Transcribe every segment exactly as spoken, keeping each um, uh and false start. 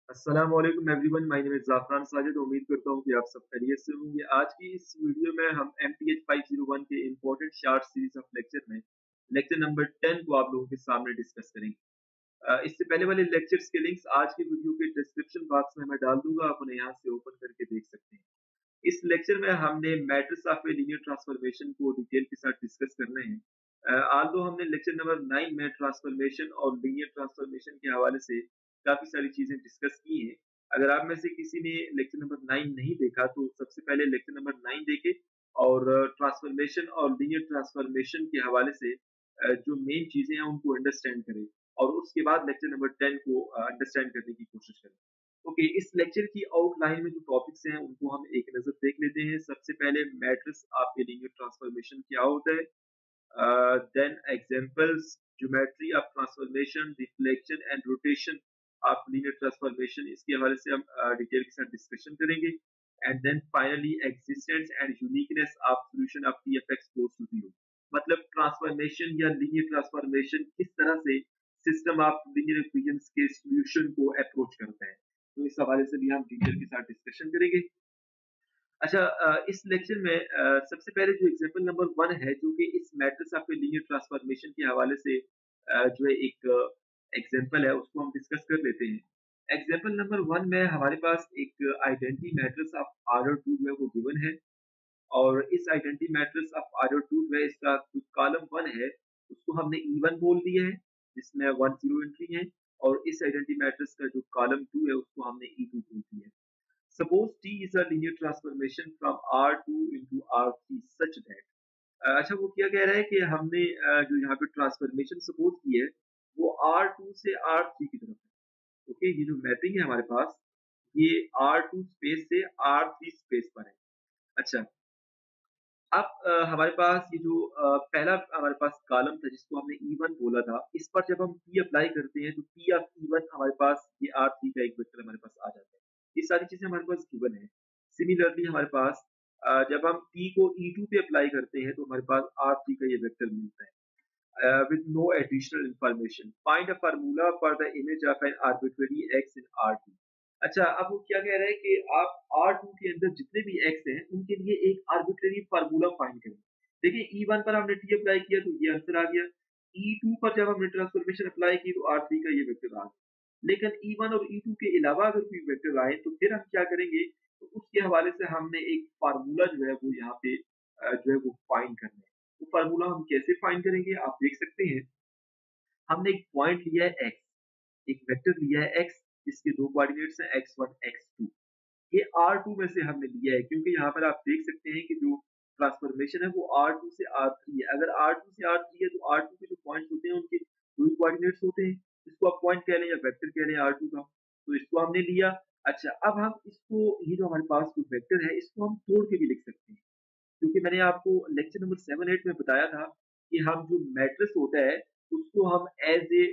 अस्सलाम वालेकुम everyone, my name is Zafran Sajid. उम्मीद करता हूँ कि आप सब खैरियत से होंगे। आज की इस वीडियो में हम एमटीएच फाइव ज़ीरो वन के important short series of lecture में लेक्चर नंबर टेन को आप लोगों के सामने डिस्कस करेंगे। अ, इससे पहले वाले लेक्चर्स के लिंक्स आज की वीडियो के डिस्क्रिप्शन बॉक्स में मैं डाल दूँगा, आप उन्हें यहाँ से ओपन करके देख सकते हैं। इस लेक्चर में हमने matrix of a linear transformation को डिटेल के साथ डिस्कस करने हैं। अ, आल्दो हमने लेक्चर नंबर नाइन में ट्रांसफॉर्मेशन और लीनियर ट्रांसफॉर्मेशन के हवाले से काफ़ी सारी चीज़ें डिस्कस की हैं। अगर आप में से किसी ने लेक्चर नंबर नाइन नहीं देखा तो सबसे पहले लेक्चर नंबर नाइन देखें और ट्रांसफॉर्मेशन और लीनियर ट्रांसफॉर्मेशन के हवाले से अ, जो मेन चीज़ें हैं उनको अंडरस्टैंड करें और उसके बाद लेक्चर नंबर टेन को अ, अंडरस्टैंड करने की कोशिश करें। ओके, इस लेक्चर की आउटलाइन में जो टॉपिक्स हैं उनको हम एक नज़र देख लेते हैं। सबसे पहले matrix of a linear transformation क्या होता है, then examples, geometry of transformation, reflection and rotation of linear transformation, इसके हवाले से हम डिटेल के साथ डिस्कशन करेंगे। And then finally existence and uniqueness of solution of TFX goes to zero, मतलब ट्रांसफॉर्मेशन या लीनियर ट्रांसफॉर्मेशन किस तरह से सिस्टम ऑफ लीनियर इक्वेशंस के सॉल्यूशन को अप्रोच करता है। तो इस हवाले से भी हम टीचर के साथ डिस्कशन करेंगे। अच्छा, अ, इस लेक्चर में अ, सबसे पहले जो एग्जांपल नंबर वन है जो कि इस मैट्रिक्स ऑफ लीनियर ट्रांसफॉर्मेशन के हवाले से अ, जो है एक एग्जांपल है उसको हम डिस्कस कर लेते हैं। एग्जांपल नंबर वन में हमारे पास एक identity matrix of order two जो है वो गिवन है और इस identity matrix of order two जो है इसका जो कॉलम वन है उसको हमने ई वन बोल दिया है जिसमें वन जीरो एंट्री है और इस आइडेंटिटी मैट्रिक्स का जो कॉलम टू है उसको हमने ई टू बोल दिया है। Suppose T is a linear transformation from R two into R three such that अ, अच्छा वो क्या कह रहा है कि हमने अ, जो यहाँ पे ट्रांसफॉर्मेशन सपोज की है वो R टू से R थ्री की तरफ है। ओके, ये जो मैपिंग है हमारे पास ये R टू स्पेस से R थ्री स्पेस पर है। अच्छा, अब अ, हमारे पास ये जो अ, पहला हमारे पास कॉलम था जिसको हमने ई वन बोला था, इस पर जब हम P अप्लाई करते हैं तो P ऑफ ई वन हमारे पास ये R थ्री का एक वेक्टर हमारे पास आ जाता है। ये सारी चीज़ें हमारे पास गिवन है। सिमिलरली हमारे पास अ, जब हम P को ई टू पे अप्लाई करते हैं तो हमारे पास R थ्री का ये वेक्टर मिलता है। uh, with no additional information. Find a formula for the image of an arbitrary x in R two. अच्छा, अब वो क्या कह रहा है कि आप R टू के अंदर जितने भी x हैं उनके लिए एक आर्बिट्रेरी फार्मूला फाइंड करें। देखिए ई वन पर हमने t अप्लाई किया तो ये आंसर आ गया। ई टू पर जब हमने ट्रांसफॉर्मेशन अप्लाई की तो R थ्री का ये वेक्टर आ गया। लेकिन ई वन और ई टू के अलावा अगर कोई वेक्टर आए तो फिर हम क्या करेंगे, तो उसके हवाले से हमने एक फार्मूला जो है वो यहाँ पे अ, जो है वो फाइंड करना है। वो फार्मूला हम कैसे फाइंड करेंगे आप देख सकते हैं। हमने एक पॉइंट लिया है x, एक वेक्टर लिया है x जिसके दो कोऑर्डिनेट्स हैं एक्स वन एक्स टू। ये आर टू में से हमने लिया है क्योंकि यहाँ पर आप देख सकते हैं कि जो ट्रांसफॉर्मेशन है वो आर टू से आर थ्री है। अगर आर टू से आर थ्री है तो आर टू के जो पॉइंट्स होते हैं उनके दो ही कोऑर्डिनेट्स होते हैं। इसको आप पॉइंट कह लें या वेक्टर कह लें आर टू का। तो इसको हमने लिया। अच्छा, अब हम इसको ये जो हमारे पास जो वेक्टर है इसको हम तोड़ के भी लिख सकते हैं क्योंकि मैंने आपको लेक्चर नंबर सेवन एट में बताया था कि हम जो मैट्रिक्स होता है उसको हम as a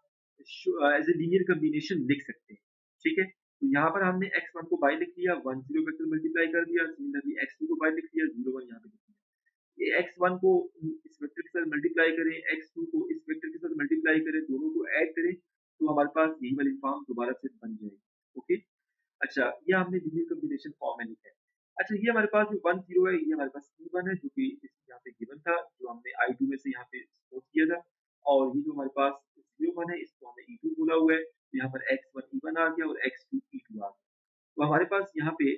as a linear combination लिख सकते हैं। ठीक है, तो यहाँ पर हमने एक्स वन को बाई लिख लिया, वन जीरो वेक्टर मल्टीप्लाई कर दिया, सिमिलरली एक्स टू को बाई लिख लिया, जीरो वन यहाँ पे लिख लिया। ये एक्स वन को इस वेक्टर के साथ मल्टीप्लाई करें, एक्स टू को इस वेक्टर के साथ मल्टीप्लाई करें, दोनों को ऐड करें तो हमारे पास यही वाली फॉर्म दोबारा से बन जाएगी। ओके, अच्छा ये हमने लीनियर कॉम्बिनेशन फॉर्म में लिखा है। अच्छा, ये हमारे पास जो वन जीरो है ये हमारे पास ई वन है जो कि इस यहाँ पे गिवन था जो हमने आई टू में से यहाँ पे सपोज किया था और ये जो हमारे पास जीरो वन है इसको हमने ई टू बोला हुआ है, तो यहाँ पर एक्स वन ई वन आ गया और एक्स टू ई टू आ गया। तो हमारे पास यहाँ पे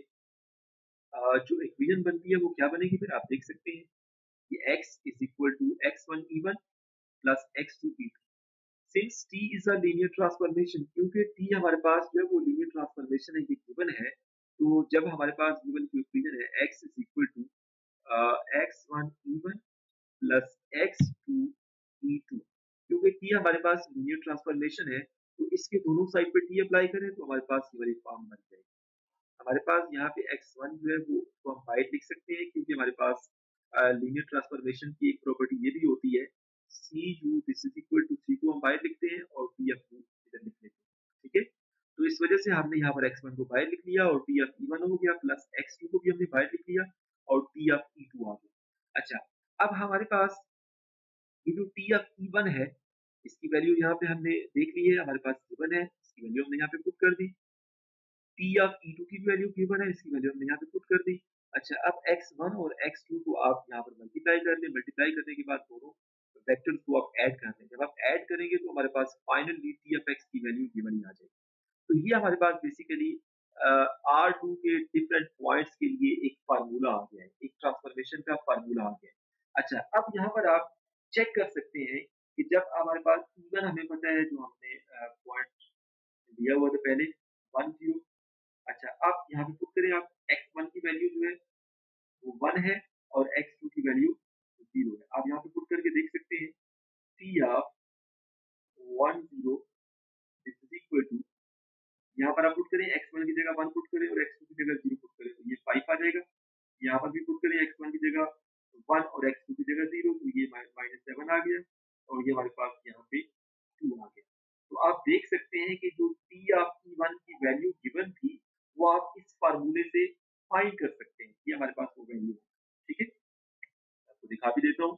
अ, जो इक्वेशन बनती है वो क्या बनेगी फिर आप देख सकते हैं कि x is equal to x one e one plus x two e two. Since t is a linear transformation, क्योंकि t हमारे पास जो है वो लीनियर ट्रांसफॉर्मेशन है, ये गिवन है। तो जब हमारे पास गिवन की इक्वेशन है x is equal to x one e one plus x two e two, क्योंकि t हमारे पास लीनियर ट्रांसफॉर्मेशन है तो इसके दोनों साइड पे t अप्लाई करें तो हमारे पास ये वाली फॉर्म बन जाएगी। हमारे पास यहाँ पे एक्स वन जो है वो उसको हम बाइट लिख सकते हैं क्योंकि हमारे पास लीनियर ट्रांसफॉर्मेशन की एक प्रॉपर्टी ये भी होती है c u this is equal to c को हम बाइट लिखते हैं और पी एफ यू इधर लिख लेते हैं। ठीक है, तो इस वजह से हमने यहाँ पर एक्स वन को बाइट लिख लिया और पी एफ ई वन हो गया प्लस एक्स टू को भी हमने बाइट लिख लिया और पी एफ ई टू आ गया। अच्छा, अब हमारे पास ये जो टी एफ ई वन है इसकी वैल्यू यहाँ पे हमने देख ली है, हमारे पास गिवन है, इसकी वैल्यू हमने यहाँ पे पुट कर दी। टी ऑफ ई टू की वैल्यू गिवन है, इसकी वैल्यू हमने यहाँ पे पुट कर दी। अच्छा, अब एक्स वन और एक्स टू को आप यहाँ पर मल्टीप्लाई कर लें। मल्टीप्लाई करने के बाद दोनों वेक्टर्स को आप ऐड कर लें। जब आप ऐड करेंगे तो हमारे पास फाइनली टी ऑफ एक्स की वैल्यू गिवन ही आ जाएगी। तो ये हमारे पास बेसिकली आर टू के डिफरेंट पॉइंट्स के लिए एक फार्मूला आ गया है, एक ट्रांसफॉर्मेशन का फार्मूला आ गया है। अच्छा, अब यहाँ पर आप चेक कर सकते हैं कि जब हमारे पास इवन हमें पता है, जो हमने पॉइंट दिया हुआ था पहले वन जीरो। अच्छा, आप यहाँ पे पुट करें, आप एक्स वन की वैल्यू जो है वो वन है और एक्स टू की वैल्यू जीरो है। आप यहाँ पे पुट करके देख सकते हैं T of one zero is equal to, यहाँ पर आप पुट करें एक्स वन की जगह वन पुट करें और एक्स टू की जगह जीरो पुट करें तो ये फाइव आ जाएगा। यहाँ पर भी पुट करें एक्स वन की जगह वन और एक्स टू की जगह जीरो तो ये माइनस सेवन आ गया और ये हमारे पास यहाँ पे टू आ गया। तो आप देख सकते हैं कि जो टी ऑफ ई वन की वैल्यू गिवन थी वो आप इस फार्मूले से फाइंड कर सकते हैं। ये हमारे पास वो वैल्यू है, ठीक है। आपको दिखा भी देता हूँ,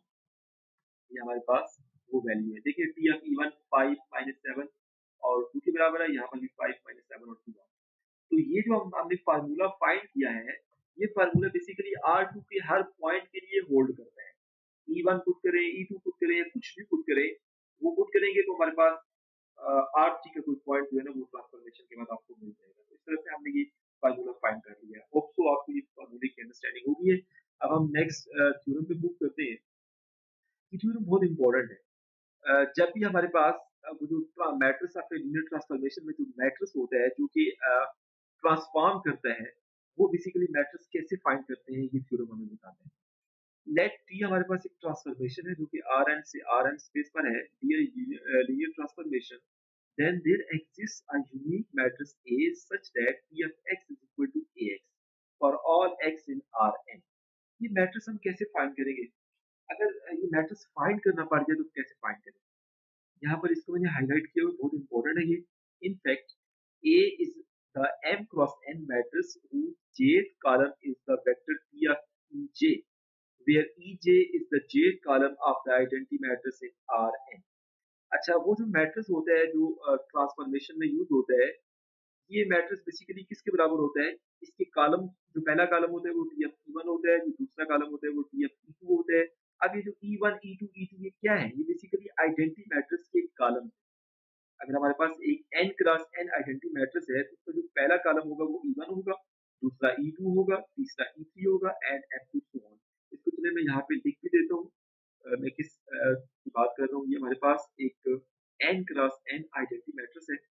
ये हमारे पास वो वैल्यू है। देखिए T of e one five minus seven और टू के बराबर है, यहाँ पर भी फाइव माइनस सेवन और टू। तो ये जो हम हमने फार्मूला फाइंड किया है, ये फार्मूला बेसिकली आर टू के हर पॉइंट के लिए होल्ड करता है। ई वन पुट करें, ई टू पुट करें, कुछ भी पुट करें, वो पुट करेंगे तो हमारे पास आर थ्री का कोई पॉइंट जो है ना वो ट्रांसफॉर्मेशन के बाद आपको मिल जाएगा। तो इस तरह से हमने ये फार्मूला फाइंड कर लिया है। होप सो आपको ये फार्मूले की अंडरस्टैंडिंग होगी है। अब हम नेक्स्ट थ्योरम पे मूव करते हैं। ये थ्योरम बहुत इंपॉर्टेंट है। अ, जब भी हमारे पास अ, वो जो मैट्रिक्स ऑफ लीनियर ट्रांसफॉर्मेशन में जो मैट्रिक्स होता है जो कि ट्रांसफॉर्म करता है, वो बेसिकली मैट्रिक्स कैसे फाइंड करते हैं, ये थ्योरम हमें बताता है। लेट टी हमारे पास एक ट्रांसफॉर्मेशन है जो कि आर एन से आर एन स्पेस पर है, linear transformation. then there exists a unique matrix A such that P of x is equal to A x for all x in Rn। ये मैट्रिक्स हम कैसे find करेंगे? अगर ये matrix find करना पड़ जाए तो कैसे फाइंड करेंगे? यहाँ पर इसको मैंने हाईलाइट किया हुआ, बहुत इंपॉर्टेंट है ये। In fact A is the m cross n matrix whose jth column is the vector P of Ej, where Ej is the jth column of the identity matrix in Rn। अच्छा, वो जो matrix होता है जो transformation में use होता है, ये मैट्रिक्स बेसिकली किसके बराबर होता है? इसके कॉलम, जो पहला कॉलम होता है वो टी एफ ई वन होता है, जो दूसरा कॉलम होता है वो टी एफ ई टू होता है। अब ये जो e one, e two, e two ये क्या है? ये बेसिकली आइडेंटिटी मैट्रिक्स के कॉलम है। अगर हमारे पास एक n cross n identity matrix है तो उसका जो पहला कॉलम होगा वो ई वन होगा, दूसरा ई टू होगा, तीसरा ई थ्री होगा and f two so on. इसको चलिए मैं यहाँ पे लिख भी देता हूँ, मैं किस अ, की बात कर रहा हूँ। ये हमारे पास एक n cross n identity matrix है,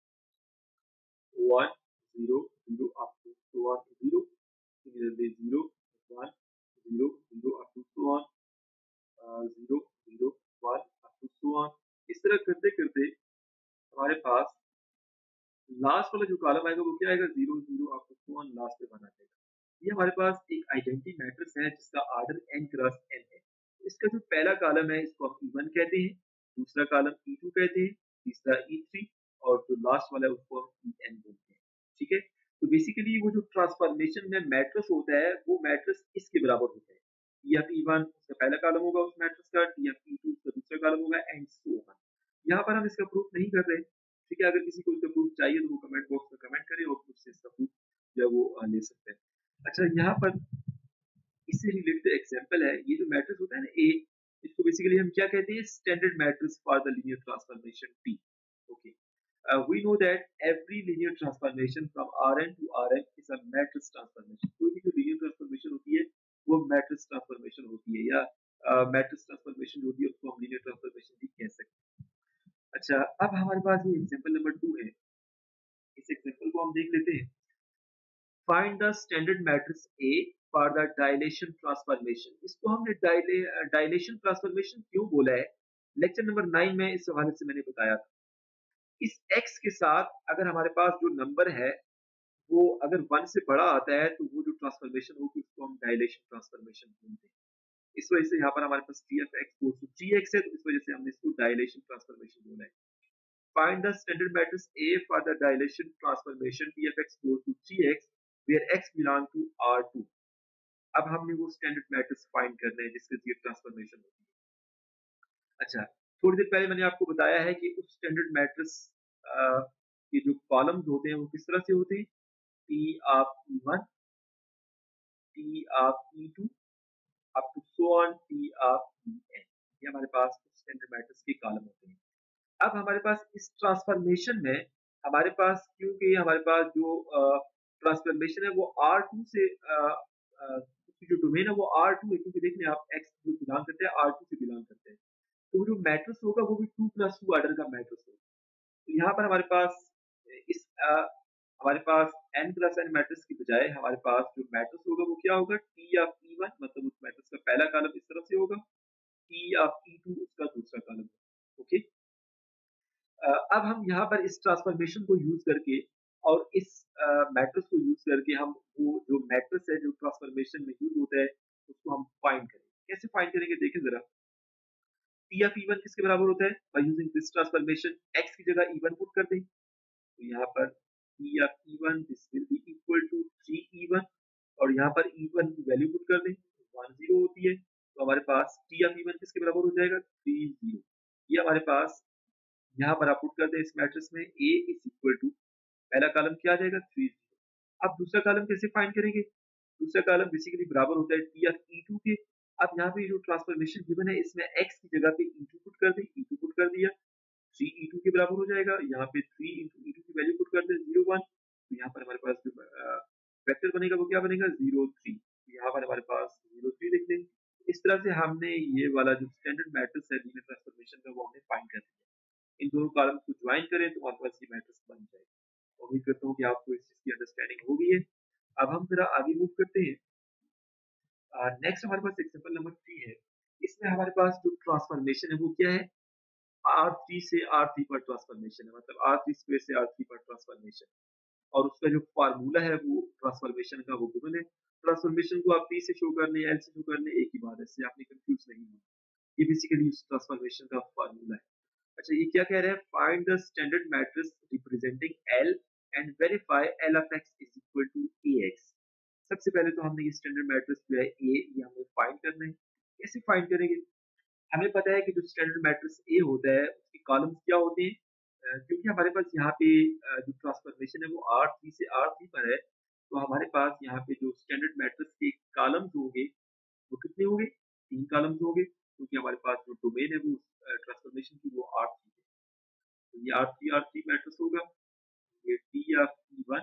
one zero zero up to so on zero, similarly zero one zero zero up to so on zero zero one up to so on. इस तरह करते करते हमारे पास लास्ट वाला जो कॉलम आएगा वो क्या आएगा? Zero zero up to so on, last पे बना जाएगा। ये हमारे पास एक आइडेंटिटी मैट्रिक्स है जिसका ऑर्डर n क्रॉस n है। इसका जो पहला कॉलम है इसको हम ई वन कहते हैं, दूसरा कॉलम ई टू कहते हैं, तीसरा ई थ्री और जो लास्ट वाला है उसको हम ई एन बोलते हैं, ठीक है। तो बेसिकली वो जो ट्रांसफॉर्मेशन में मैट्रिक्स होता है वो मैट्रिक्स इसके बराबर होता है। टी एफ ई वन उसका पहला कॉलम होगा उस मैट्रिक्स का, टी एफ ई टू उसका दूसरा कॉलम होगा एंड सो ऑन। यहाँ पर हम इसका प्रूफ नहीं कर रहे, ठीक है। अगर किसी को इसका प्रूफ चाहिए तो वो कमेंट बॉक्स में कमेंट करे और मुझसे इसका प्रूफ जो है वो अ, ले सकते हैं। अच्छा, यहाँ पर इससे रिलेटेड एग्जांपल है, ये जो मैट्रिक्स होता है ना ए, इसको बेसिकली हम क्या कहते हैं? Standard matrix for the linear transformation T. Okay, we know that every linear transformation from R n to R m is a matrix transformation. कोई भी जो लीनियर ट्रांसफॉर्मेशन होती है वो मैट्रिक्स ट्रांसफॉर्मेशन होती है, या मैट्रिक्स ट्रांसफॉर्मेशन होती है उसको हम लीनियर ट्रांसफॉर्मेशन भी कह सकते हैं। अच्छा, अब हमारे पास ये एग्जांपल नंबर टू है, इस एग्जांपल को हम देख लेते हैं। Find the standard matrix A for the dilation transformation. इसको हमने डायलेशन ट्रांसफॉर्मेशन क्यों बोला है? लेक्चर नंबर नाइन में इस हवाले से मैंने बताया था। इस x के साथ अगर हमारे पास जो नंबर है वो अगर वन से बड़ा आता है तो वो जो ट्रांसफॉर्मेशन होगी उसको हम डायलेशन ट्रांसफॉर्मेशन बोलते हैं। इस वजह से यहाँ पर हमारे पास T f x goes to three x है, तो इस वजह से हमने इसको डायलेशन ट्रांसफॉर्मेशन बोला है। Find the standard matrix A for the dilation transformation T F x goes to three x where x belong to R two. अब हमने वो स्टैंडर्ड मैट्रिक्स फाइंड करना है जिसके लिए ट्रांसफॉर्मेशन होती है। अच्छा, थोड़ी देर पहले मैंने आपको बताया है कि उस स्टैंडर्ड मैट्रिक्स के जो कॉलम्स होते हैं वो किस तरह से होते हैं? T of E one, T of E two up to so on T of E n। ये हमारे पास स्टैंडर्ड मैट्रिक्स के कॉलम होते हैं। अब हमारे पास इस ट्रांसफॉर्मेशन में हमारे पास क्योंकि हमारे पास जो ट्रांसफॉर्मेशन है वो आर टू से uh, uh, जो डोमेन है वो आर टू है, क्योंकि देखिए आप एक्स जो बिलोंग करते हैं आर टू से बिलोंग करते हैं, तो जो मैट्रिक्स होगा वो भी टू प्लस टू ऑर्डर का मैट्रिक्स होगा। तो यहाँ पर हमारे पास इस आ, हमारे पास n प्लस एन मैट्रिक्स की बजाय हमारे पास जो मैट्रिक्स होगा वो क्या होगा, T ऑफ E वन, मतलब उस मैट्रिक्स का पहला कॉलम इस तरफ से होगा, T ऑफ E टू उसका दूसरा कॉलम। ओके, अब हम यहाँ पर इस ट्रांसफॉर्मेशन को यूज करके और इस मैट्रिक्स को यूज करके हम वो जो मैट्रिक्स है जो ट्रांसफॉर्मेशन में यूज होता है उसको हम फाइंड करेंगे। कैसे फाइंड करेंगे देखें जरा। T ऑफ E वन किसके बराबर होता है, by using this transformation, x की जगह E वन पुट कर दें, तो यहाँ पर T of E one this will be equal to three E one, और यहाँ पर E वन की वैल्यू पुट कर दें, वन जीरो होती है, तो हमारे पास T ऑफ E वन किसके बराबर हो जाएगा, थ्री जीरो। ये हमारे पास यहाँ पर आप पुट कर दें इस मैट्रिक्स में A इज इक्वल टू, पहला कॉलम क्या आ जाएगा, थ्री जीरो। अब दूसरा कॉलम कैसे फाइंड करेंगे, दूसरा कॉलम बेसिकली बराबर होता है T ऑफ E टू के। अब यहाँ पे जो ट्रांसफॉर्मेशन गिवन है इसमें x की जगह पे E टू पुट कर दें, E टू पुट कर दिया, थ्री E टू के बराबर हो जाएगा, यहाँ पे थ्री इंटू E टू की वैल्यू पुट कर दें जीरो वन, तो यहाँ पर हमारे पास जो वेक्टर बनेगा वो क्या बनेगा, जीरो थ्री, यहाँ पर हमारे पास जीरो थ्री लिख दें। इस तरह से हमने ये वाला जो स्टैंडर्ड मैट्रिक्स है लीनियर ट्रांसफॉर्मेशन का वो हमने फाइंड कर दिया। इन दोनों कॉलम्स को ज्वाइन करें तो हमारे पास ये मैट्रिक्स बन जाएगा। उम्मीद करता हूँ कि आपको इस चीज की अंडरस्टैंडिंग हो गई है। अब हम जरा आगे मूव करते हैं। नेक्स्ट हमारे पास एग्जांपल नंबर थ्री है। इसमें हमारे पास जो ट्रांसफॉर्मेशन है वो क्या है, आर थ्री से आर थ्री पर ट्रांसफॉर्मेशन है, मतलब आर थ्री स्क्वायर से आर थ्री पर ट्रांसफॉर्मेशन, और उसका जो फार्मूला है वो ट्रांसफॉर्मेशन का वो गिवन है। ट्रांसफॉर्मेशन को आप पी से शो कर लें, एल से शो कर लें, एक ही बात है, इससे आपने कंफ्यूज नहीं होना। ये बेसिकली उस ट्रांसफॉर्मेशन का फार्मूला है। अच्छा, ये क्या कह रहा है, find the standard matrix representing L and verify L of x is equal to A x. सबसे पहले तो हमने ये स्टैंडर्ड मैट्रिक्स जो है ए, ये हमें फाइंड करना है। कैसे फाइंड करेंगे, हमें पता है कि जो स्टैंडर्ड मैट्रिक्स ए होता है उसके कॉलम्स क्या होते हैं, अ, क्योंकि हमारे पास यहाँ पे अ, जो ट्रांसफॉर्मेशन है वो आर थ्री से आर थ्री पर है, तो हमारे पास यहाँ पे जो स्टैंडर्ड मैट्रिक्स के कॉलम्स होंगे वो कितने होंगे, तीन कॉलम्स होंगे, क्योंकि हमारे पास जो डोमेन है वो ट्रांसफॉर्मेशन की वो आर थ्री है, तो ये R three R three matrix होगा। ये T of e one,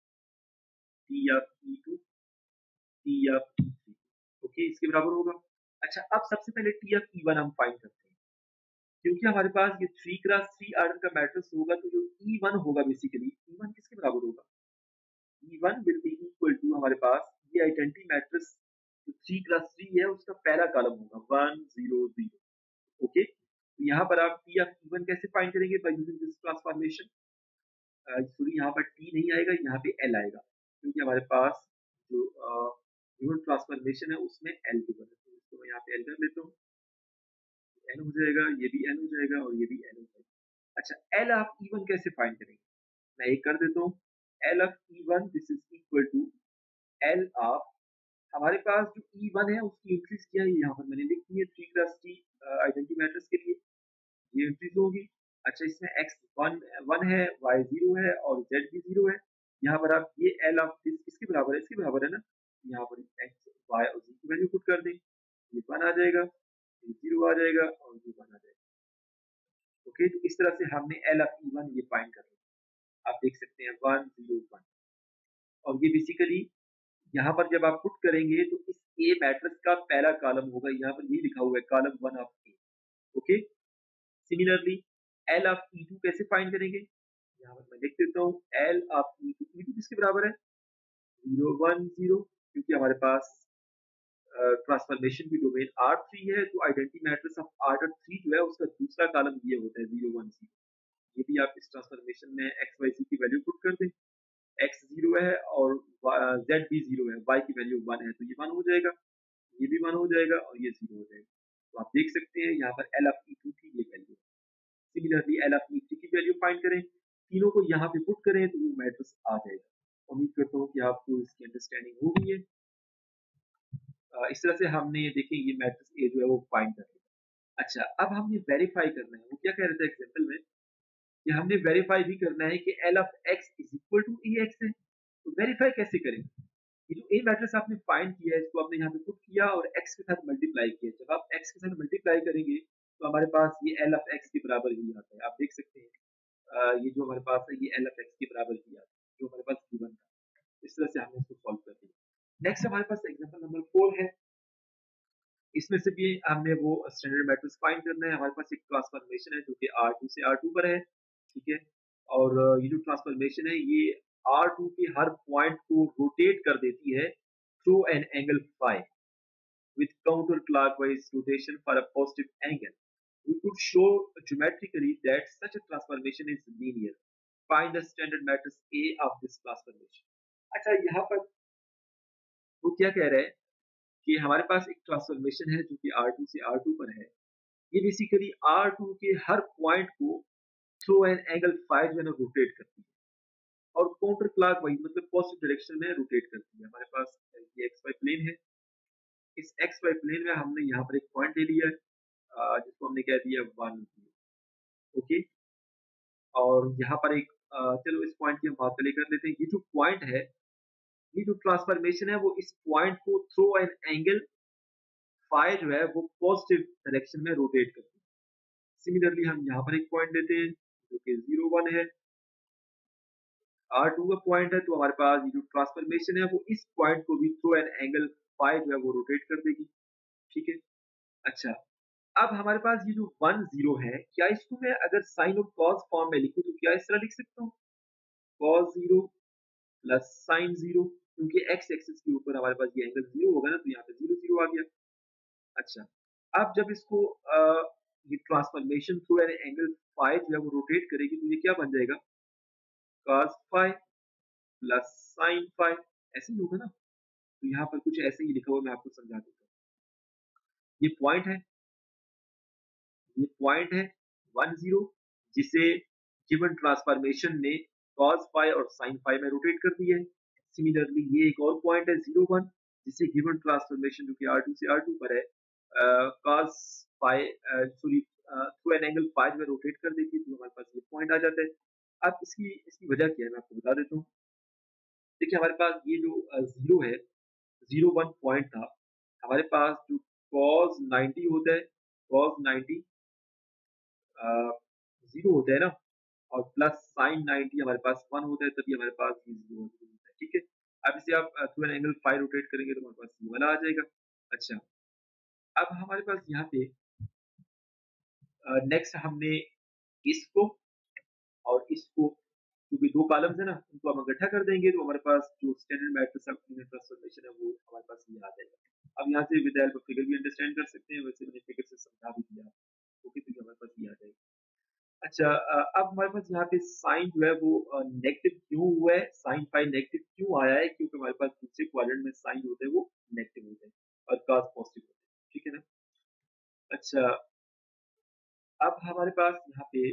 T of E two, T of e three, okay, इसके बराबर होगा। अच्छा, अब सबसे पहले टी ऑफ ई वन हम फाइंड करते हैं, क्योंकि हमारे पास ये थ्री क्रॉस थ्री ऑर्डर का मैट्रिक्स होगा, तो जो ई वन होगा बेसिकली ई वन किसके बराबर होगा, e one will be equal to, हमारे पास ये आइडेंटिटी मैट्रिक्स जो थ्री क्रॉस थ्री है उसका पहला कॉलम होगा वन जीरो जीरो। ओके, तो यहाँ पर आप टी ऑफ ई वन कैसे फाइंड करेंगे, by using this transformation. Sorry, यहाँ पर टी नहीं आएगा, यहाँ पे एल आएगा, क्योंकि हमारे पास जो यूनिट ट्रांसफॉर्मेशन है उसमें एल गिवन है, तो इसको मैं यहाँ पे एल कर लेता हूँ, एन हो जाएगा, ये भी एन हो जाएगा और ये भी एन हो जाएगा। अच्छा, एल ऑफ ई वन कैसे फाइंड करेंगे, मैं एक कर देता हूँ, L of e one this is equal to L of, हमारे पास जो ई वन है उसकी एंट्रीज क्या है, यहाँ पर मैंने लिख दी है three cross three identity matrix के लिए ये एंट्रीज होगी। अच्छा, इसमें x वन वन है, y जीरो है और z भी जीरो है। यहाँ पर आप ये एल ऑफ दिस किसके बराबर है, इसके बराबर है ना, यहाँ पर x y और z की वैल्यू पुट कर दें, ये वन आ जाएगा, ये जीरो आ जाएगा और ये वन आ जाएगा। ओके, तो इस तरह से हमने एल ऑफ ई वन ये फाइंड कर लिया। आप देख सकते हैं वन जीरो वन, और ये बेसिकली यहाँ पर जब आप पुट करेंगे तो इस ए मैट्रिक्स का पहला कॉलम होगा, यहाँ पर ये लिखा हुआ है column one of A. Okay, similarly L of E two कैसे फाइंड करेंगे, यहाँ पर मैं लिख देता हूँ L of E two, e two किसके बराबर है, जीरो वन जीरो, क्योंकि हमारे पास ट्रांसफॉर्मेशन की डोमेन आर थ्री है, तो identity matrix of R three जो है उसका दूसरा कॉलम ये होता है जीरो वन जीरो। ये भी आप इस ट्रांसफॉर्मेशन में एक्स वाई सी की वैल्यू पुट कर दें, एक्स जीरो है और जेड भी जीरो है, वाई की वैल्यू वन है, तो ये वन हो जाएगा, ये भी वन हो जाएगा और ये जीरो हो जाएगा। तो आप देख सकते हैं यहाँ पर एल ऑफ ई टू की ये value. Similarly L of e three की वैल्यू फाइंड करें, तीनों को यहाँ पे पुट करें तो वो मैट्रिक्स आ जाएगा। उम्मीद करता हूँ कि आपको इसकी अंडरस्टैंडिंग हो गई है। इस तरह से हमने देखें ये मैट्रिक्स ए जो है वो फाइंड कर लिया। अच्छा, अब हमने वेरीफाई करना है, वो क्या कह रहे थे एग्जाम्पल में कि हमने वेरीफाई भी करना है कि L of x is equal to e x है, तो तो वेरीफाई कैसे करेंगे? ये जो ए मैट्रिक्स आपने फाइंड किया है इसको आपने यहाँ पे पुट किया और x के साथ मल्टीप्लाई किया। जब आप x के साथ मल्टीप्लाई करेंगे तो हमारे पास ये L ऑफ x के बराबर ही आता है। आप देख सकते हैं अ, ये जो हमारे पास है ये L ऑफ x के बराबर ही आता है जो हमारे पास गिवन था। इस तरह से हमने इसको सॉल्व कर दिया। नेक्स्ट हमारे पास एग्जांपल नंबर फोर है। इसमें से भी हमने वो स्टैंडर्ड मैट्रिक्स फाइंड करना है। हमारे पास एक ट्रांसफॉर्मेशन है जो कि आर टू से आर टू पर है, ठीक है। और अ, ये जो ट्रांसफॉर्मेशन है ये आर टू के हर पॉइंट को रोटेट कर देती है through an angle five with counterclockwise rotation for a positive angle. We could show geometrically that such a transformation is linear. Find the standard matrix A of this transformation. अच्छा यहाँ पर वो क्या कह रहा है कि हमारे पास एक ट्रांसफॉर्मेशन है जो कि आर टू से आर टू पर है। ये बेसिकली आर टू के हर पॉइंट को थ्रू एन एंगल फाइव जो है ना रोटेट करती है और काउंटर क्लॉक वाइज मतलब पॉजिटिव डायरेक्शन में रोटेट करती है। हमारे पास ये एक्स वाई प्लेन है। इस एक्स वाई प्लेन में हमने यहाँ पर एक पॉइंट ले लिया है अ, जिसको हमने कह दिया वन, ओके। और यहाँ पर एक अ, चलो इस पॉइंट की हम बात पहले कर लेते हैं। ये जो पॉइंट है, ये जो ट्रांसफॉर्मेशन है वो इस पॉइंट को थ्रू एन एंगल फाइव जो है वो पॉजिटिव डायरेक्शन में रोटेट करती है। सिमिलरली हम यहाँ पर एक पॉइंट लेते हैं जो कि जीरो वन है, आर टू का पॉइंट है, तो हमारे पास ये जो ट्रांसफॉर्मेशन है वो इस पॉइंट को भी थ्रू एन एंगल फाइव जो है वो रोटेट कर देगी, ठीक है। अच्छा, अब हमारे पास ये जो वन जीरो है, क्या इसको मैं अगर साइन और कॉस फॉर्म में लिखूं तो क्या इस तरह लिख सकता हूँ? Cos zero plus sine zero, क्योंकि एक्स एक्सिस के ऊपर हमारे पास ये एंगल जीरो होगा ना, तो यहाँ पे जीरो जीरो आ गया। अच्छा, अब जब इसको आ, ये transformation through an angle five जो है वो रोटेट करेगी तो ये क्या बन जाएगा? Cos five plus sine five, ऐसे ही होगा ना। तो यहाँ पर कुछ ऐसे ही लिखा हुआ मैं आपको समझा देता हूँ। ये पॉइंट है, ये पॉइंट है वन जीरो, जिसे गिवन ट्रांसफॉर्मेशन ने cos फाइव और sin फाइव में रोटेट कर दिया है। सिमिलरली ये एक और पॉइंट है जीरो वन, जिसे गिवन ट्रांसफॉर्मेशन जो कि आर टू से आर टू पर है uh, cos five sorry through an angle five में रोटेट कर देती है, तो हमारे पास ये पॉइंट आ जाता है। अब इसकी इसकी वजह क्या है मैं आपको बता देता हूँ। देखिए हमारे पास ये जो जीरो uh, है, जीरो वन पॉइंट था, हमारे पास जो cos नाइंटी होता है, cos नाइंटी जीरो होता है ना, और प्लस साइन नाइंटी हमारे पास वन होता है, तभी हमारे पास ये जीरो होता है, ठीक है। अब इसे आप through an angle five rotate करेंगे तो हमारे पास ये वाला आ जाएगा। अच्छा, अब हमारे पास यहाँ पे नेक्स्ट हमने इसको और इसको, क्योंकि दो कॉलम्स है ना, उनको हम इकट्ठा कर देंगे तो हमारे पास जो standard matrix of unit transformation है वो हमारे पास ये आ जाएगा। अब यहाँ से विद हेल्प ऑफ फिगर भी अंडरस्टैंड कर सकते हैं, वैसे मैंने फिगर से समझा भी दिया, ओके, तो ये हमारे पास ये आ जाएगा। अच्छा, अ, अब हमारे पास यहाँ पे साइन जो है वो नेगेटिव क्यों हुआ है? साइन फाइव नेगेटिव क्यों आया है? क्योंकि हमारे पास दूसरे क्वाड्रेंट में साइन होते हैं वो नेगेटिव होते हैं और cos पॉजिटिव होते हैं, ठीक है ना। अच्छा, अब हमारे पास यहाँ पे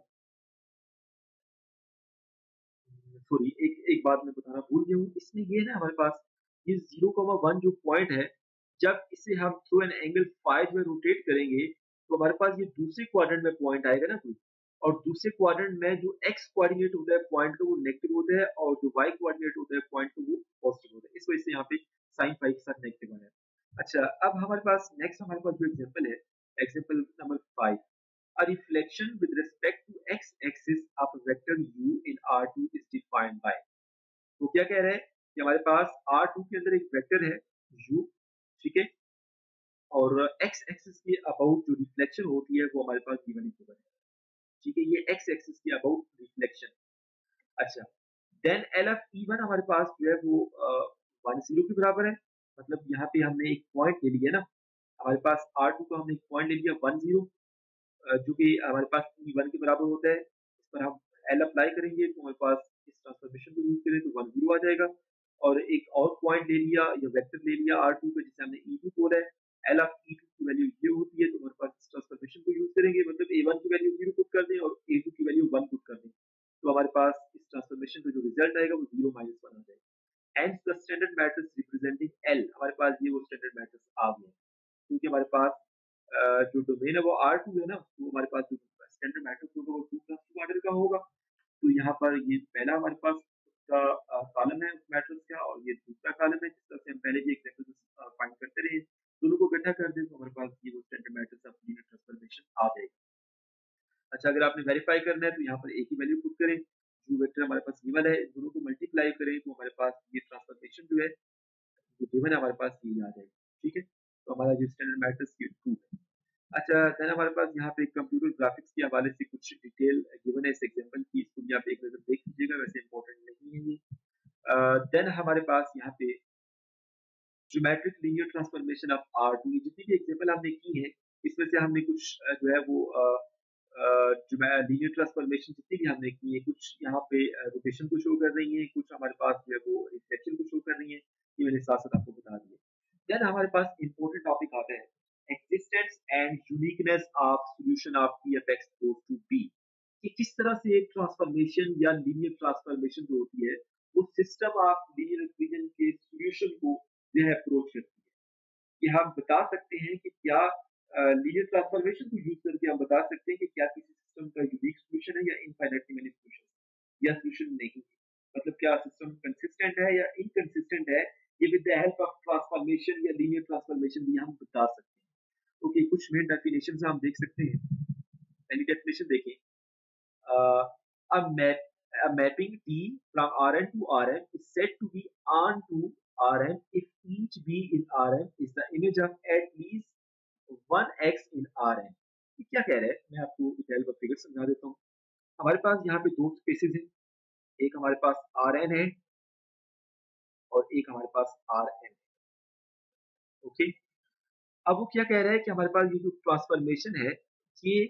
सॉरी एक एक बात मैं बताना भूल गया हूँ। इसमें ये है ना हमारे पास ये जीरो कॉमा वन जो पॉइंट है, जब इसे हम थ्रू एन एंगल फाइव में रोटेट करेंगे तो हमारे पास ये दूसरे क्वाड्रेंट में पॉइंट आएगा ना कोई, और दूसरे क्वाड्रेंट में जो एक्स कोऑर्डिनेट होता है पॉइंट का वो नेगेटिव होता है और जो वाई कोऑर्डिनेट होता है पॉइंट का वो पॉजिटिव होता है। इस वजह से यहाँ पे साइन फाइव के साथ नेगेटिव आया। अच्छा, अब हमारे पास नेक्स्ट हमारे पास जो एग्जांपल है, example number five, a reflection with respect to x-axis of vector u in R two is defined by। तो क्या कह रहे हैं कि हमारे पास आर टू के अंदर एक वेक्टर है u, ठीक है, और x एक्सिस के अबाउट जो रिफ्लेक्शन होती है वो हमारे पास गिवन इक्वल है, ठीक है। ये x एक्सिस के अबाउट रिफ्लेक्शन। अच्छा, then L f e one हमारे पास जो है वो वन जीरो के बराबर है, मतलब यहाँ पे हमने एक पॉइंट ले लिया ना, हमारे पास आर टू का हमने एक पॉइंट ले लिया वन जीरो, जो कि हमारे पास ई वन के बराबर होता है। इस पर हम एल अप्लाई करेंगे तो हमारे पास इस ट्रांसफॉर्मेशन को यूज करें तो वन जीरो आ जाएगा। और एक और पॉइंट ले लिया या वेक्टर ले लिया आर टू का, जिसे हमने ई टू बोला है, एल ऑफ ई टू की वैल्यू ये होती है, तो हमारे पास इस ट्रांसफॉर्मेशन को यूज करेंगे, मतलब ए वन की वैल्यू जीरो पुट कर दें और ए टू की वैल्यू वन पुट कर दें, तो हमारे पास इस ट्रांसफॉर्मेशन का जो रिजल्ट आएगा वो जीरो माइनस वन आ जाएगा। And the standard matrix representing L, हमारे पास ये वो स्टैंडर्ड मैट्रिक्स आ गया, क्योंकि हमारे पास अ, जो डोमेन है वो आर टू है ना, तो हमारे पास जो स्टैंडर्ड मैट्रिक्स होगा वो टू प्लस टू ऑर्डर का होगा। तो यहाँ पर ये पहला हमारे पास का कॉलम है उस मैट्रिक्स का और ये दूसरा कॉलम है, जिस तरह से हम पहले भी एग्जांपल में फाइंड करते रहे। दोनों को इकट्ठा कर दें तो हमारे पास ये वो standard matrix of linear transformation आ जाएगा। अच्छा, अगर आपने वेरीफाई करना है तो यहाँ पर एक ही वैल्यू पुट करें, जो वेक्टर हमारे पास गिवन है, दोनों को मल्टीप्लाई करें तो हमारे पास ये ट्रांसफॉर्मेशन जो है जो गिवन है हमारे पास ये आ जाएगी। ठीक है, तो हमारा जो स्टैंडर्ड मैट्रिक्स ये ट्रू है। अच्छा, देन हमारे पास यहाँ पे कंप्यूटर ग्राफिक्स के हवाले से कुछ डिटेल गिवन है इस एग्जांपल की, इसको भी आप एक नजर देख लीजिएगा, वैसे इंपॉर्टेंट नहीं है ये। देन हमारे पास यहाँ पे geometric linear transformation of R two, ये जितनी भी एग्जांपल हमने की है इसमें से हमने कुछ अ, जो है वो जो लीनियर ट्रांसफॉर्मेशन जितनी भी हमने की है, कुछ यहाँ पे रोटेशन को शो कर रही है, कुछ हमारे पास जो है वो रिफ्लेक्शन को शो कर रही है, ये मैंने साथ साथ आपको बता दिया। देन हमारे पास इंपॉर्टेंट टॉपिक आता है existence and uniqueness of solution of PFX goes to be, कि किस तरह से एक ट्रांसफॉर्मेशन या लीनियर ट्रांसफॉर्मेशन जो होती है वो सिस्टम ऑफ लीनियर इक्वेशन के सॉल्यूशन को जो है अप्रोच करती है। कि हम बता सकते हैं कि क्या लीनियर ट्रांसफॉर्मेशन को यूज करके हम बता सकते हैं कि क्या किसी सिस्टम का यूनिक सॉल्यूशन है या इनफाइनाइटली मेनी सॉल्यूशन या सॉल्यूशन नहीं है, मतलब क्या सिस्टम कंसिस्टेंट है या इनकंसिस्टेंट है, ये with the help of transformation या लीनियर ट्रांसफॉर्मेशन भी हम बता सकते हैं। ओके, कुछ मेन डेफिनेशन हम देख सकते हैं। पहली डेफिनेशन देखें, a map a mapping T from Rn to Rm is said to be on to Rm if each B in Rm is the image of at least one x in Rm। ये क्या कह रहा है, मैं आपको detail का figure समझा देता हूँ। हमारे पास यहाँ पे दो स्पेसेस हैं, एक हमारे पास Rn है और एक हमारे पास Rm है। ओके, अब वो क्या कह रहा है कि हमारे पास ये जो ट्रांसफॉर्मेशन है ये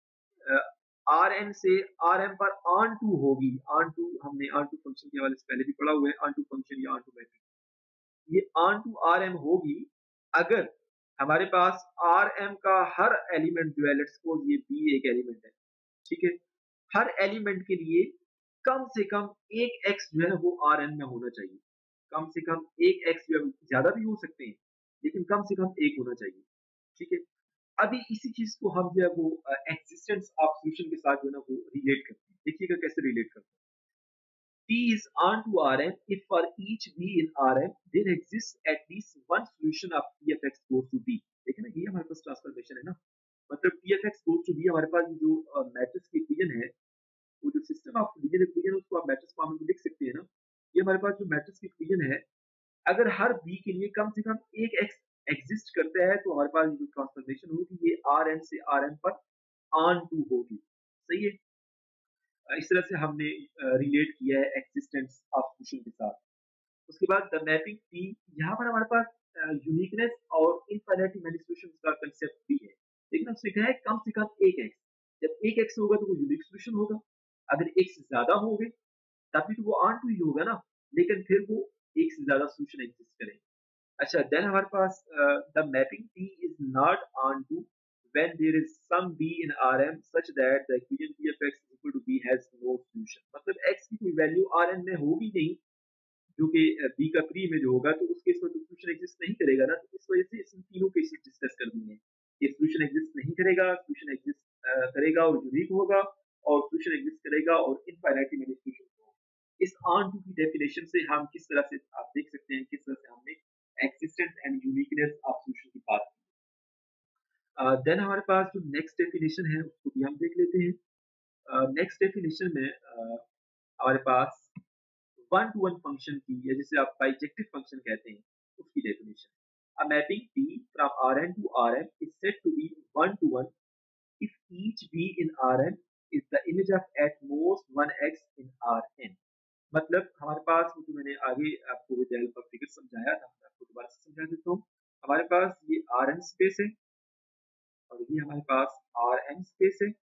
आर एन से आर एम पर ऑन टू होगी। ऑन टू हमने ऑन टू फंक्शन के हवाले से पहले भी पढ़ा हुआ है, ऑन टू फंक्शन या ऑन टू मैट्रिक्स, ये ऑन टू आर एम होगी अगर हमारे पास आर एम का हर एलिमेंट जो है, लेट्स सपोज ये बी एक एलिमेंट है, ठीक है, हर एलिमेंट के लिए कम से कम एक एक्स जो है ना वो आर एन में होना चाहिए। कम से कम एक एक्स जो है, ज्यादा भी हो सकते हैं लेकिन कम से कम एक होना चाहिए। ठीक है, अभी इसी चीज को हम जो है वो एक्सिस्टेंस ऑफ सॉल्यूशन के साथ जो है ना वो रिलेट करते हैं। देखिएगा कैसे रिलेट करते हैं। T is on to Rm if for each B in Rm there exists at least one solution of P F X goes to B। देखिए ना, ये हमारे पास ट्रांसफॉर्मेशन है ना, मतलब P F X goes to B हमारे पास जो मैट्रिक्स की इक्वेशन है, वो जो सिस्टम ऑफ लीनियर इक्वेशन उसको आप मैट्रिक्स फॉर्म में लिख सकते हैं ना। ये हमारे पास जो मैट्रिक्स की इक्वेशन है, अगर हर B के लिए कम से कम एक x एग्जिस्ट करता है तो हमारे पास जो ट्रांसफॉर्मेशन होगी ये आर एन से आर एन पर ऑन टू होगी। सही है, इस तरह से हमने रिलेट किया है एक्सिस्टेंस ऑफ सॉल्यूशन के साथ। उसके बाद द मैपिंग P, यहाँ पर हमारे पास यूनिकनेस और इनफाइनाइटली मेनी सॉल्यूशंस का कांसेप्ट भी है। लेकिन हमसे कहा है कम से कम एक x, जब एक x होगा तो वो यूनिक सॉल्यूशन होगा, अगर एक से ज्यादा हो गए तभी तो वो ऑन टू ही होगा ना, लेकिन फिर वो एक से ज्यादा सॉल्यूशन एग्जिस्ट करेंगे। अच्छा, देन हमारे पास the mapping P is not onto when there is some B in Rm such that the equation P of x is equal to B has no solution। मतलब x की कोई value Rn में होगी नहीं जो कि B का pre image होगा, तो उस केस में तो सॉल्यूशन एग्जिस्ट नहीं करेगा ना। तो इस वजह से इन तीनों केसेस डिस्कस कर दिए हैं कि सॉल्यूशन एग्जिस्ट नहीं करेगा, सॉल्यूशन एग्जिस्ट करेगा और यूनिक होगा, और सॉल्यूशन एग्जिस्ट करेगा और इनफाइनाइटली मेनी सॉल्यूशन होगा। इस ऑन टू की डेफिनेशन से हम किस तरह से आप देख सकते हैं किस तरह से हमने existence and uniqueness of solution की बात की। देन uh, हमारे पास जो नेक्स्ट डेफिनेशन है उसको भी हम देख लेते हैं। नेक्स्ट uh, डेफिनेशन में uh, हमारे पास वन टू वन फंक्शन की, या जिसे आप बाइजेक्टिव फंक्शन कहते हैं, उसकी definition. A mapping P from Rn to Rm is said to be one to one if each B in Rm is the image of at most one x in Rn। मतलब हमारे पास जो मैंने आगे आपको विद हेल्प ऑफ फिगर समझाया था, मैं आपको दोबारा से समझा देता हूँ। हमारे पास ये आर एन स्पेस है और ये हमारे पास आर एन स्पेस है।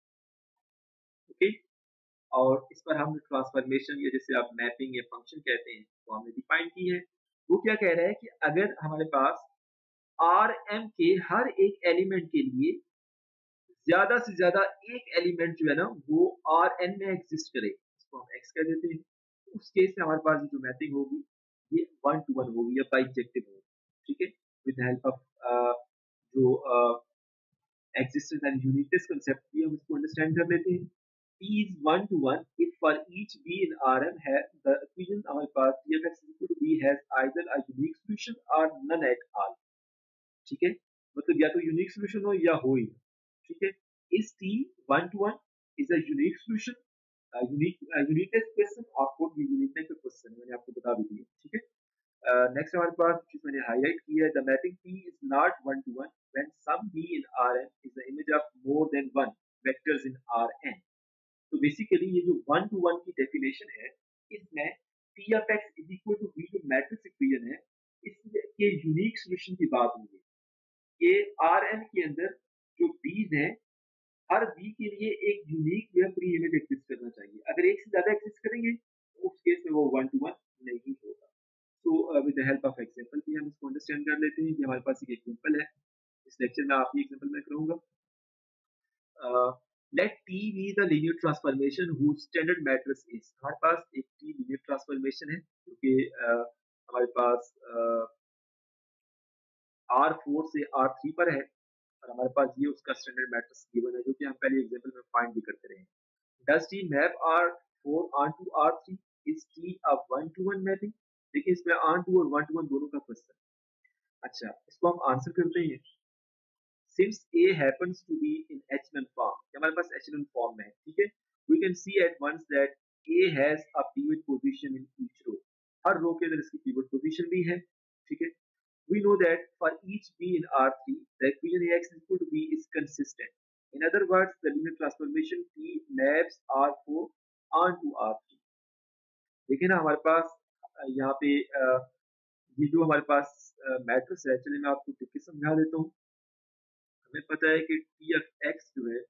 ओके, और इस पर हमने ट्रांसफॉर्मेशन या जिसे आप मैपिंग या फंक्शन कहते हैं वो हमने डिफाइन की है। वो क्या कह रहा है कि अगर हमारे पास आर एम के हर एक एलिमेंट के लिए ज्यादा से ज्यादा एक एलिमेंट जो है ना वो आर एन में एग्जिस्ट करे, इसको हम एक्स कह देते हैं, उस केस में हमारे पास जो मैपिंग होगी ये वन टू वन होगी या बाइजेक्टिव होगी। ठीक है, विद हेल्प ऑफ जो एक्सिस्टेंस एंड यूनिकनेस कांसेप्ट भी हम इसको अंडरस्टैंड कर लेते हैं। P is one to one if for each B in Rm है the इक्वेशन हमारे पास T of x equal to B has either a unique solution or none at all, ठीक है, मतलब या तो यूनिक सॉल्यूशन हो या हो ही, ठीक है। इस T one to one is a unique solution, unique uniqueness question, आपको यूनिकनेस का क्वेश्चन मैंने आपको बता भी दिया, ठीक है। नेक्स्ट uh, हमारे पास चीज मैंने हाईलाइट की है, the mapping P is not one to one when some B in Rn is the image of more than one vectors in Rn। तो बेसिकली ये जो वन टू वन की डेफिनेशन है, इसमें P of x is equal to B जो matrix equation है, इसके unique solution की बात हुई है। ये Rn के अंदर जो B's हैं, हर B के लिए एक unique wave free image exist करना चाहिए। अगर एक से ज्यादा एग्जिस्ट करेंगे तो उस केस में वो वन टू वन नहीं होगा। तो with the help of example भी हम इसको अंडरस्टैंड कर लेते हैं। ये हमारे पास एक एग्जांपल है, इस लेक्चर में आपकी एग्जांपल मैं करूंगा। Let T be the linear transformation whose standard matrix is, हमारे पास एक T लीनियर ट्रांसफॉर्मेशन है जो कि uh, हमारे पास uh, आर फोर से आर थ्री पर है, और हमारे पास ये उसका स्टैंडर्ड मैट्रिक्स गिवन है जो कि हम पहले एग्जांपल में फाइंड भी करते रहे। Does T map R four onto R three, is T a one to one mapping? देखिए इसमें ऑन टू और वन टू वन दोनों का क्वेश्चन। अच्छा, इसको हम आंसर करते हैं। Since A happens to be in echelon form, हमारे पास echelon form में है, ठीक है, we can see at once that A has a pivot position in each row, हर रो के अंदर इसकी pivot position भी है, ठीक है। We know that for each B in R three, the equation A x is equal to B is consistent. In other words, the linear transformation T maps R four onto R three। देखिए ना हमारे पास यहाँ पे ये जो हमारे पास matrix है, चलिए मैं आपको टिक के समझा देता हूँ। हमें पता है कि T of x जो है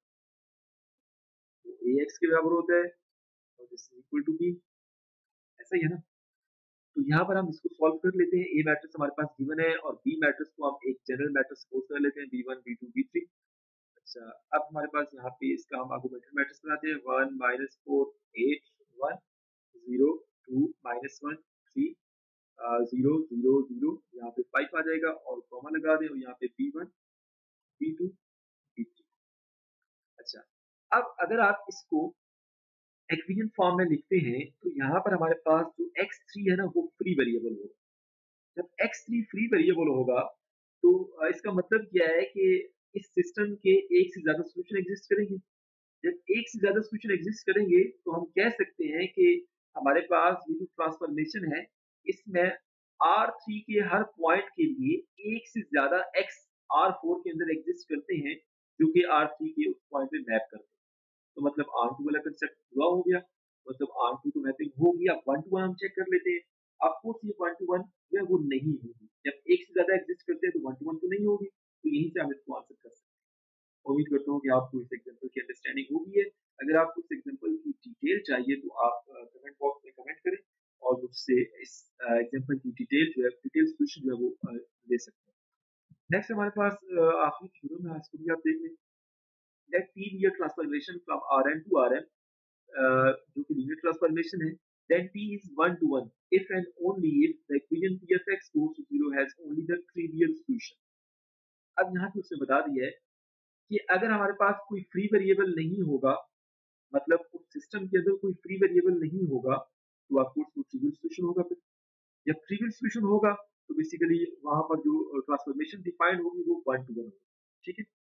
वो A x के बराबर होता है और this is equal to B, ऐसा ही है ना। तो यहाँ पर हम इसको सॉल्व कर लेते हैं। A मैट्रिक्स हमारे पास गिवन है और B मैट्रिक्स को हम एक जनरल मैट्रिक्स सपोज कर लेते हैं, B one B two B three. अच्छा, अब हमारे पास यहाँ पे इसका हम आर्गुमेंटेड मैट्रिक्स बनाते हैं, one minus four eight one zero two minus one three zero zero zero, यहाँ पे फाइव आ जाएगा और कॉमा लगा दें और यहाँ पे B one B two B three. अच्छा, अब अगर आप इसको इक्वेशन फॉर्म में लिखते हैं तो यहाँ पर हमारे पास जो एक्स थ्री है ना वो फ्री वेरिएबल होगा। जब एक्स थ्री फ्री वेरिएबल होगा तो इसका मतलब क्या है कि इस सिस्टम के एक से ज्यादा सॉल्यूशन एग्जिस्ट करेंगे। जब एक से ज्यादा सॉल्यूशन एग्जिस्ट करेंगे तो हम कह सकते हैं कि हमारे पास ये जो ट्रांसफॉर्मेशन है इसमें आर थ्री के हर पॉइंट के लिए एक से ज्यादा एक्स आर फोर के अंदर एग्जिस्ट करते हैं जो कि आर थ्री के उस पॉइंट पे मैप करते हैं। तो मतलब आर टू वाला कंसेप्ट पूरा हो गया, मतलब आर टू तो मैपिंग होगी। अब वन टू वन हम चेक कर लेते हैं। आपको ये वन टू वन जो है वो नहीं होगी, जब एक से ज्यादा एग्जिस्ट करते हैं तो वन टू वन तो नहीं होगी, तो यहीं से हम इसको आंसर कर सकते हैं। उम्मीद करता हूँ कि आपको इस एग्जांपल की अंडरस्टैंडिंग होगी है। अगर आपको इस एग्जांपल की डिटेल चाहिए तो आप कमेंट बॉक्स में कमेंट करें और मुझसे इस एग्जांपल की डिटेल जो है डिटेल सॉल्यूशन जो है वो ले सकते हैं। नेक्स्ट हमारे पास आखिरी शुरू में इसको भी आप देख लें। Let T be a transformation from Rn to Rm, uh, जो कि linear transformation है, then T is one to one if and only if the equation T of x goes to zero has only the trivial solution। अब यहाँ पे उसने बता दिया है कि अगर हमारे पास कोई फ्री वेरिएबल नहीं होगा, मतलब उस सिस्टम के अंदर कोई फ्री वेरिएबल नहीं होगा तो आपको उसको ट्रिवियल सॉल्यूशन होगा। फिर जब ट्रिवियल सॉल्यूशन होगा तो बेसिकली वहां पर जो ट्रांसफॉर्मेशन डिफाइंड होगी वो वन टू वन होगी, ठीक है।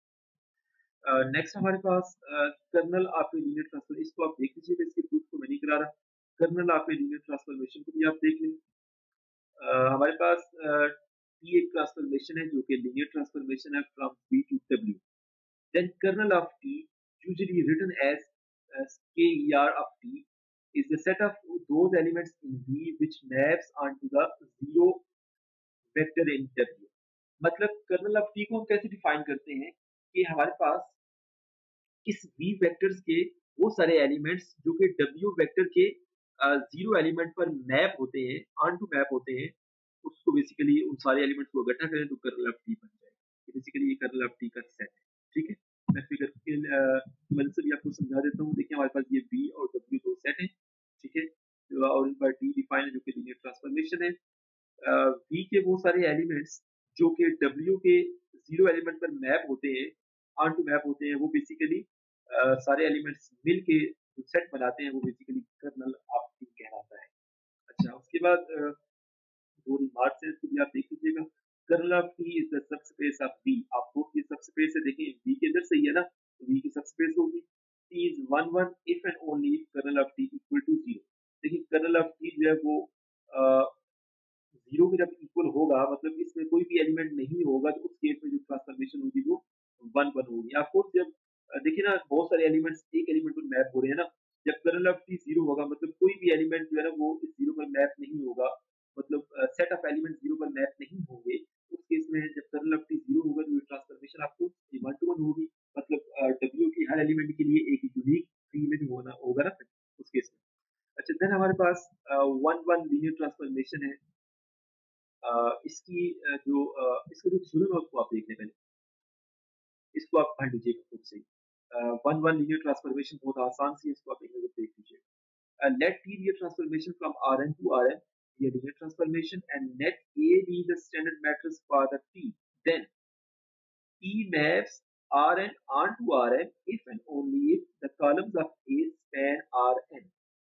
नेक्स्ट uh, हमारे पास kernel of a linear transformation, इसको आप देख लीजिएगा, इसके प्रूफ को मैं नहीं करा रहा। Kernel of a linear transformation को भी आप देख लें। uh, हमारे पास टी uh, एक ट्रांसफॉर्मेशन है जो कि लीनियर ट्रांसफॉर्मेशन है from V to W. Then kernel of T usually written as K E R of T is the set of those elements in V which maps onto the zero vector in W। मतलब kernel of T को हम कैसे define करते हैं कि हमारे पास इस V वेक्टर्स के वो सारे एलिमेंट्स जो कि W वेक्टर के जीरो uh, एलिमेंट पर मैप होते हैं, ऑन टू मैप होते हैं, उसको बेसिकली उन सारे एलिमेंट्स को इकट्ठा करें तो कर्नल ऑफ टी बन जाएगा। बेसिकली ये कर्नल ऑफ टी का सेट है, ठीक है। मैं फिगर की मदद से भी आपको समझा देता हूँ। देखिए हमारे पास ये V और W दो सेट है, ठीक है, और इन पर टी डिफाइन है जो कि लीनियर ट्रांसफॉर्मेशन है। uh, V के वो सारे एलिमेंट्स जो कि W के जीरो एलिमेंट पर मैप होते हैं, ऑन टू मैप होते हैं, वो बेसिकली uh, सारे एलिमेंट्स मिल के जो सेट बनाते हैं वो बेसिकली कर्नल ऑफ टी कहलाता है। अच्छा, इसके बाद अ, दो रिमार्क्स हैं, इसको भी आप देख लीजिएगा। Kernel of T is the subspace of V. आप फोर्थ की सबस्पेस है, देखें बी के अंदर सही है ना, तो बी की सबस्पेस होगी। T is one one if and only if kernel of T equal to zero. देखिए कर्नल ऑफ टी जो है वो जीरो के जब इक्वल होगा, मतलब इसमें कोई भी एलिमेंट नहीं होगा, तो उस केस में जो ट्रांसफॉर्मेशन होगी वो वन वन होगी। आपको जब अ, देखिए ना बहुत सारे एलिमेंट्स एक एलिमेंट पर मैप हो रहे हैं ना, जब कर्नल ऑफ टी जीरो होगा मतलब कोई भी एलिमेंट जो है ना वो इस जीरो पर मैप नहीं होगा, मतलब सेट ऑफ एलिमेंट जीरो पर मैप नहीं होंगे। उस केस में जब कर्नल ऑफ टी जीरो होगा तो ट्रांसफॉर्मेशन आपको वन टू वन होगी, मतलब डब्ल्यू की हर एलिमेंट के लिए एक यूनिक इमेज होना होगा ना फिर उस केस में। अच्छा देन हमारे पास वन वन लीनियर ट्रांसफॉर्मेशन है। अ, इसकी अ, जो अ, इसका जो थ्योरम है उसको आप देख लें पहले, इसको आप पढ़ लीजिएगा खुद से। वन वन लीनियर ट्रांसफॉर्मेशन बहुत आसान सी है, इसको आप एक नजर देख लीजिए। Uh, let T be a transformation from Rn to Rn, be a linear transformation, and let A be the standard matrix for the T. Then T maps Rn onto Rn if and only if the columns of A span Rn.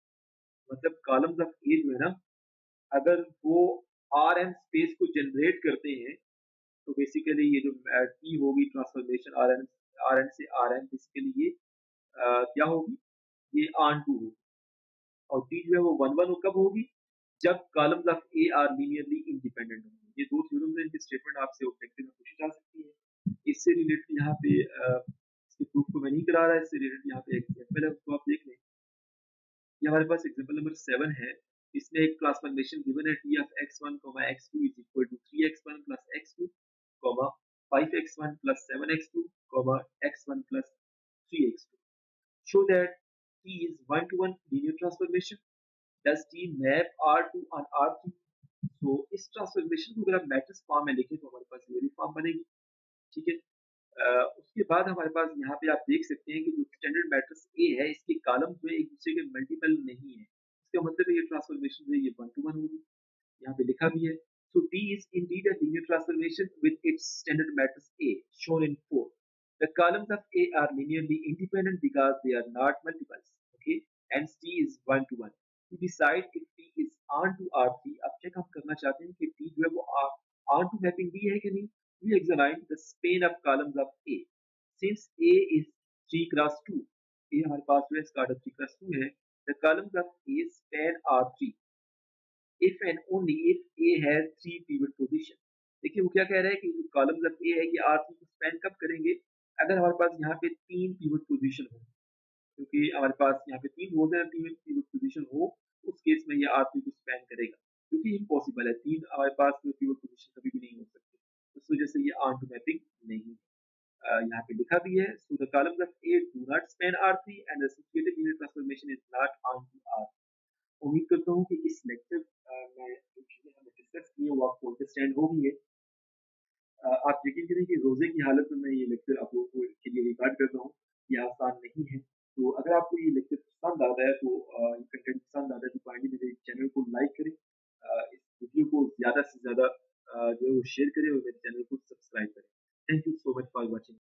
मतलब columns of A जो है ना, अगर वो Rn space को generate करते हैं, तो बेसिकली ये जो T होगी ट्रांसफॉर्मेशन Rn Rn से Rn, बेसिकली ये uh, क्या होगी, ये ऑन टू होगी। और टी जो है वो वन वन कब होगी, जब columns of A are linearly independent होंगे। ये दो थ्योरम्स हैं, इनकी स्टेटमेंट आपसे ऑब्जेक्टिव में पूछी जा सकती है। इससे रिलेटेड यहाँ पे अ, इसके प्रूफ को मैं नहीं करा रहा, इससे रिलेटेड यहाँ पे एग्जांपल है, उसको आप देख लें। ये हमारे पास एग्जांपल नंबर सेवन है। इसमें एक ट्रांसफॉर्मेशन गिवन है T of X one comma X two is equal to three X one plus x two comma five X one plus seven X two comma X one plus three X two. Show that T is one to one linear transformation. Does T map R two on R three? So इस transformation को अगर आप matrix form में लिखें तो हमारे पास ये फॉर्म बनेगी, ठीक है। अ, उसके बाद हमारे पास यहाँ पे आप देख सकते हैं कि जो स्टैंडर्ड मैट्रिक्स ए है इसके कॉलम जो है एक दूसरे के मल्टीपल नहीं है, इसका मतलब है ये ट्रांसफॉर्मेशन जो है ये वन टू वन होगी, यहाँ पे लिखा भी है। So T is indeed a linear transformation with its standard matrix A shown in four. The columns of A are linearly independent because they are not multiples. Okay, and T is one to one. To decide if T is on to R three, अब check हम करना चाहते हैं कि T जो है वो on to mapping B है कि नहीं। We examine the span of columns of A. Since A is three cross two, ये हमारे पास जो है इसका order three cross two है। The columns of A span R three. if and only if A has three pivot position। देखिए वो क्या कह रहा है कि जो कॉलम ऑफ A है ये R थ्री को स्पैन कब करेंगे, अगर हमारे पास यहाँ पे तीन पिवट पोजीशन हो, क्योंकि हमारे पास यहाँ पे तीन रोज है, तीन पिवट पोजीशन हो, उस केस में ये R थ्री को स्पैन करेगा, क्योंकि इम्पॉसिबल है, तीन हमारे पास में पिवट पोजीशन कभी भी नहीं हो सकते, उस वजह से ये ऑन टू मैपिंग नहीं है। uh, यहाँ पे लिखा भी है, so the columns of A do not span R three and the associated linear transformation is not on to R। उम्मीद करता हूँ कि इस लेक्चर में जो चीजें हमने डिस्कस की है वो आपको अंडरस्टैंड हो गई है। अ, आप यकीन करें कि रोजे की हालत में मैं ये लेक्चर आप लोगों को के लिए रिकॉर्ड कर रहा हूँ, ये आसान नहीं है। तो अगर आपको ये लेक्चर पसंद आता है तो अ, ये कंटेंट पसंद आता है तो काइंडली मेरे चैनल को लाइक करें, अ, इस वीडियो को ज़्यादा से ज़्यादा अ, जो है वो शेयर करें और मेरे चैनल को सब्सक्राइब करें। Thank you so much for watching.